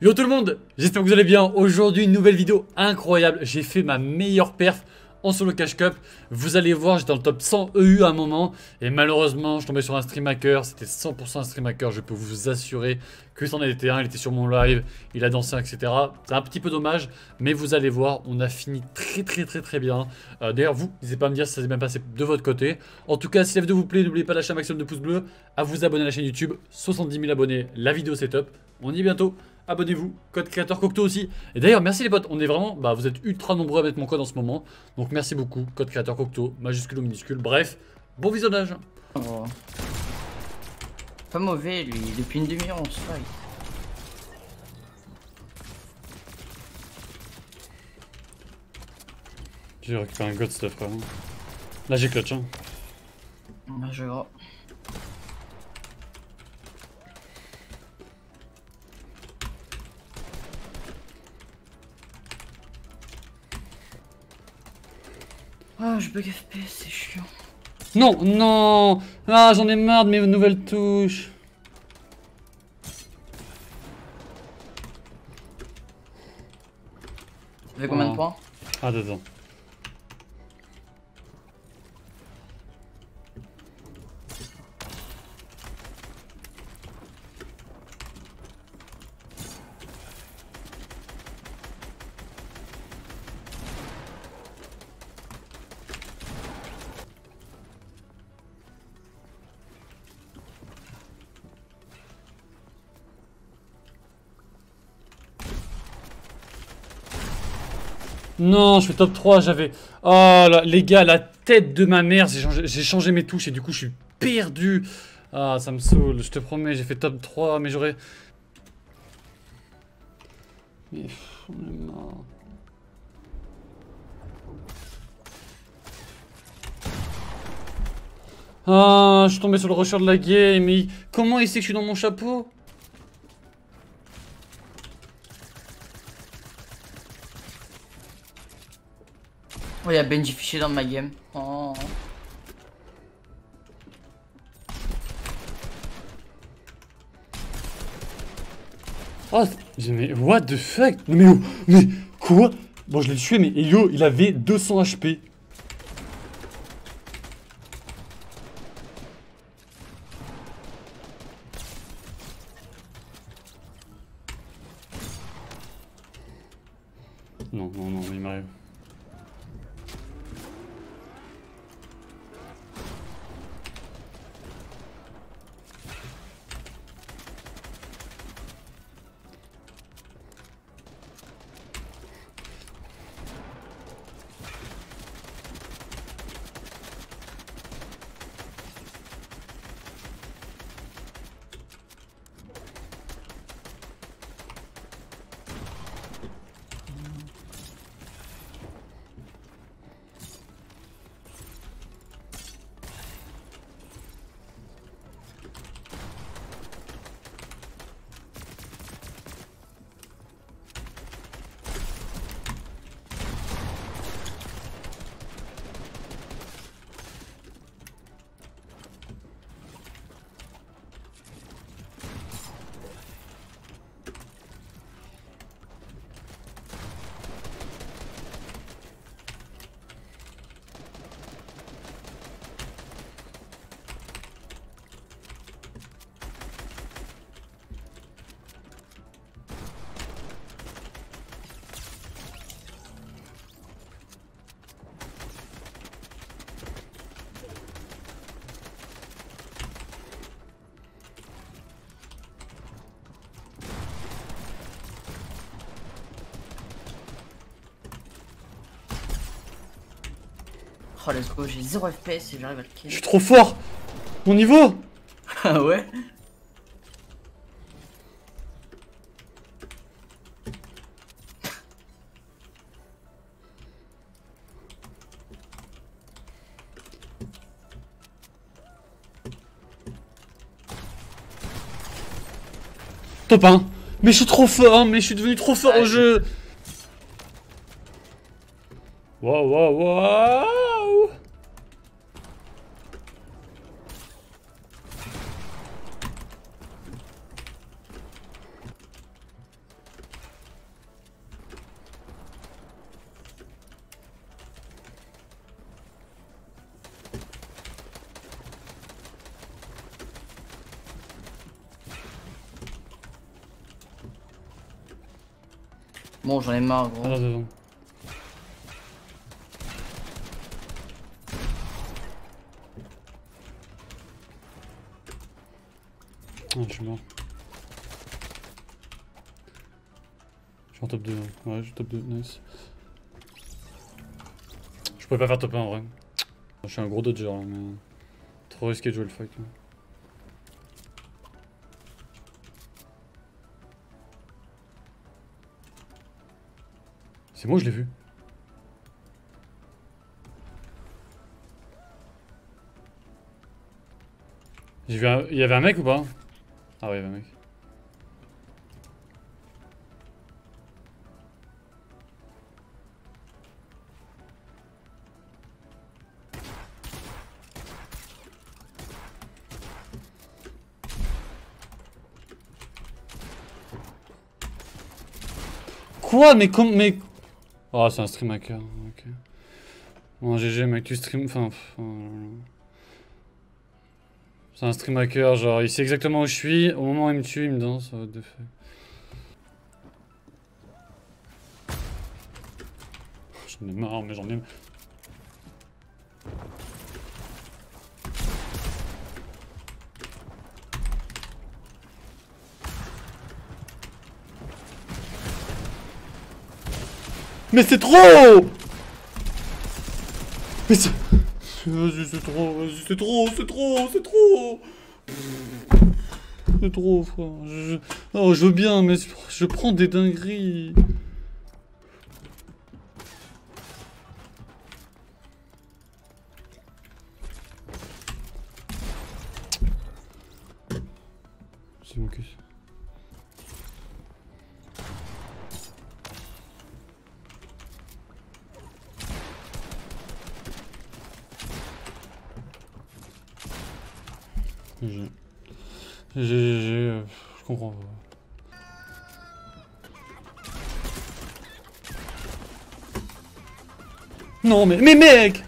Yo tout le monde, j'espère que vous allez bien. Aujourd'hui une nouvelle vidéo incroyable. J'ai fait ma meilleure perf en solo cash cup. Vous allez voir, j'étais dans le top 100 EU à un moment. Et malheureusement je tombais sur un stream hacker. C'était 100% un stream hacker. Je peux vous assurer que c'en était un. Il était sur mon live, il a dansé etc. C'est un petit peu dommage. Mais vous allez voir, on a fini très bien. D'ailleurs vous, n'hésitez pas à me dire si ça s'est bien passé de votre côté. En tout cas si la vidéo vous plaît, n'oubliez pas de lâcher un maximum de pouces bleus, à vous abonner à la chaîne YouTube. 70 000 abonnés, la vidéo c'est top. On y est bientôt. Abonnez-vous, code créateur Cocteau aussi. Et d'ailleurs, merci les potes, on est vraiment, vous êtes ultra nombreux à mettre mon code en ce moment. Donc merci beaucoup, code créateur Cocteau, majuscule ou minuscule. Bref, bon visionnage. Oh. Pas mauvais lui, depuis une demi-heure on se fight. J'ai récupéré un god stuff frère. Là j'ai clutch hein. Là je vois. Ah, je bug FPS, c'est chiant. Non, non. Ah, j'en ai marre de mes nouvelles touches. Ça fait combien de points? Ah, attends. Non, je fais top 3, j'avais... Oh là, les gars, la tête de ma mère, j'ai changé mes touches et du coup je suis perdu. Ah, ça me saoule, je te promets, j'ai fait top 3, mais j'aurais... Mais on est mort. Ah, je suis tombé sur le rusher de la game, mais comment il sait que je suis dans mon chapeau? Oh, y'a Benji fiché dans ma game. Oh. Oh, mais what the fuck? Mais oh, mais quoi? Bon, je l'ai tué, mais Elio, il avait 200 HP. Non, non, non, il m'arrive. Oh, let's go, j'ai 0 FPS et j'arrive à le kill. Je suis trop fort! Mon niveau! Ah ouais? Top 1! Mais je suis trop fort, mais je suis devenu trop fort au jeu! Waouh, waouh, waouh! Bon, j'en ai marre, gros. Attends, attends. Ah, je suis mort. Je suis en top 2. Ouais, je suis top 2. Nice. Je pourrais pas faire top 1 en vrai. Je suis un gros dodger là, mais. Trop risqué de jouer le fight là. C'est moi, je l'ai vu. J'ai vu un... Il y avait un mec ou pas? Ah ouais, il y avait un mec. Quoi? Mais comme... Mais... Oh, c'est un stream hacker. Ok. Bon, GG, mec, tu stream... Enfin... C'est un stream hacker, genre, il sait exactement où je suis. Au moment où il me tue, il me danse. What the fuck. J'en ai marre, mais j'en ai... Mais c'est trop! Mais c'est... Vas-y, c'est trop, vas-y, c'est trop, c'est trop, c'est trop! C'est trop, frère. Oh, je veux bien, mais je prends des dingueries. C'est mon cul. Je comprends pas. Non mais mec!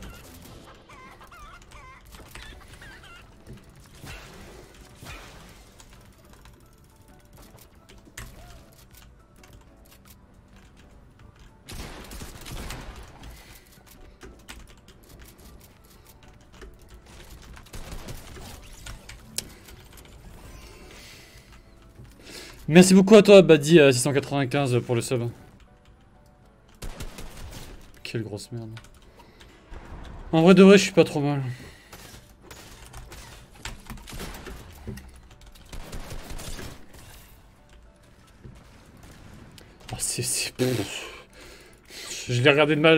Merci beaucoup à toi, Badi 695 pour le sub. Quelle grosse merde. En vrai de vrai, je suis pas trop mal. Oh, je l'ai regardé de mal.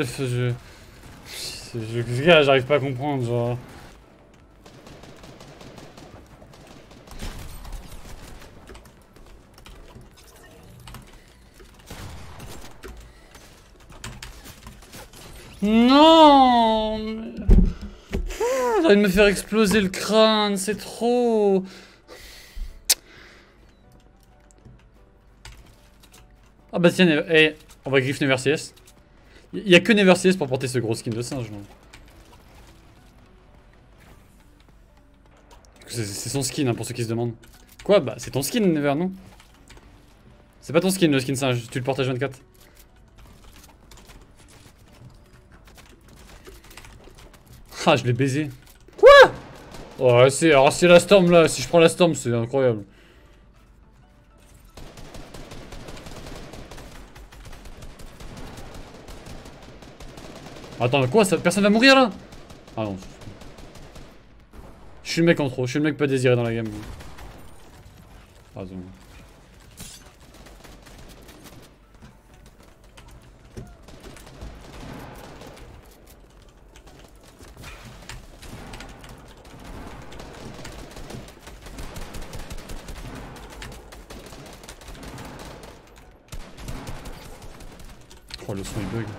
J'arrive pas à comprendre, genre. Non! J'ai envie de me faire exploser le crâne, c'est trop! Ah bah tiens, hey, on va griffe NeverCS. Il y a que NeverCS pour porter ce gros skin de singe. C'est son skin, hein, pour ceux qui se demandent. Quoi? Bah c'est ton skin, Never, non? C'est pas ton skin, le skin singe, tu le portes à 24. Ah, je l'ai baisé. Quoi? Oh, alors c'est la Storm là, si je prends la Storm, c'est incroyable. Attends, quoi ça, personne va mourir là? Ah non. Je suis le mec en trop, je suis le mec pas désiré dans la game. Ah non. Oh, le son il bug.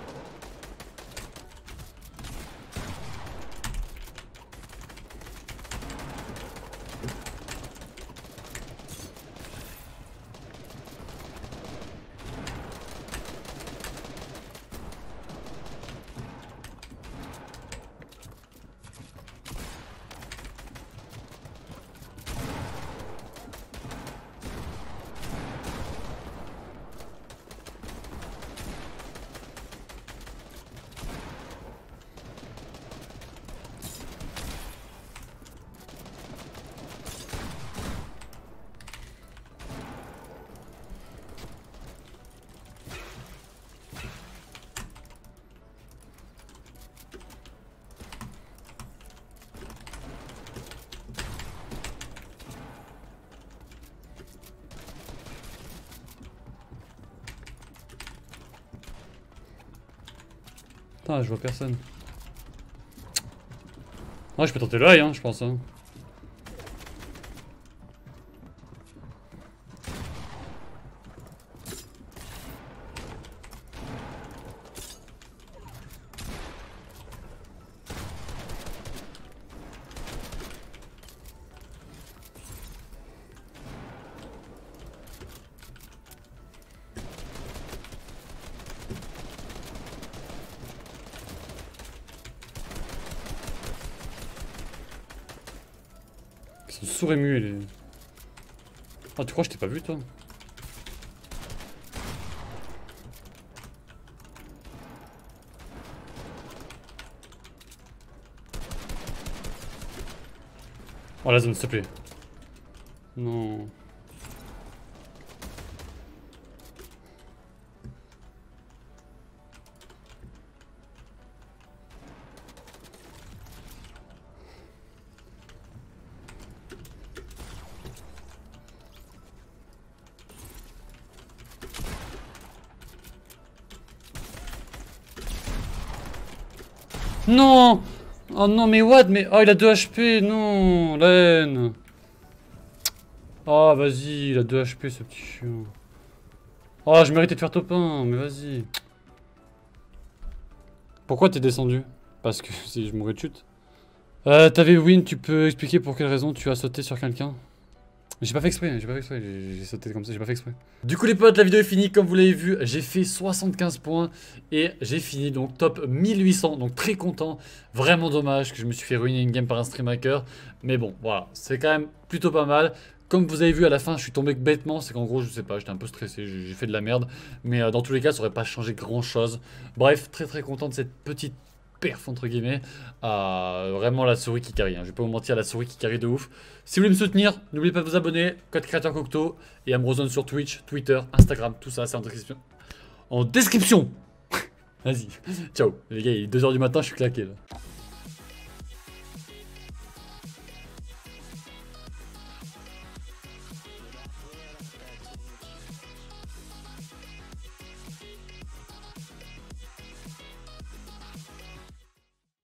Putain, je vois personne. Ouais, je peux tenter l'œil, hein, je pense. Hein. Ils sont sourds et muets les... Ah tu crois que je t'ai pas vu toi? Oh la zone s'il te plaît. Non. Non! Oh non mais what? Mais oh il a 2 HP, non, la haine. Oh vas-y, il a 2 HP ce petit chien. Oh je méritais de faire top 1, mais vas-y. Pourquoi t'es descendu? Parce que si je mourrais de chute. T'avais win, tu peux expliquer pour quelle raison tu as sauté sur quelqu'un? J'ai pas fait exprès, j'ai sauté comme ça, j'ai pas fait exprès. Du coup les potes, la vidéo est finie, comme vous l'avez vu, j'ai fait 75 points et j'ai fini donc top 1800, donc très content. Vraiment dommage que je me suis fait ruiner une game par un stream hacker, mais bon voilà, c'est quand même plutôt pas mal. Comme vous avez vu à la fin, je suis tombé bêtement, c'est qu'en gros je sais pas, j'étais un peu stressé, j'ai fait de la merde, mais dans tous les cas ça aurait pas changé grand chose. Bref, très content de cette petite perf entre guillemets. Vraiment la souris qui carry, hein. Je vais pas vous mentir, la souris qui carry de ouf. Si vous voulez me soutenir, n'oubliez pas de vous abonner, code créateur Cocteau et Ambrozone sur Twitch, Twitter, Instagram, tout ça c'est en description. En description. Vas-y, ciao les gars, il est 2 h du matin, je suis claqué là.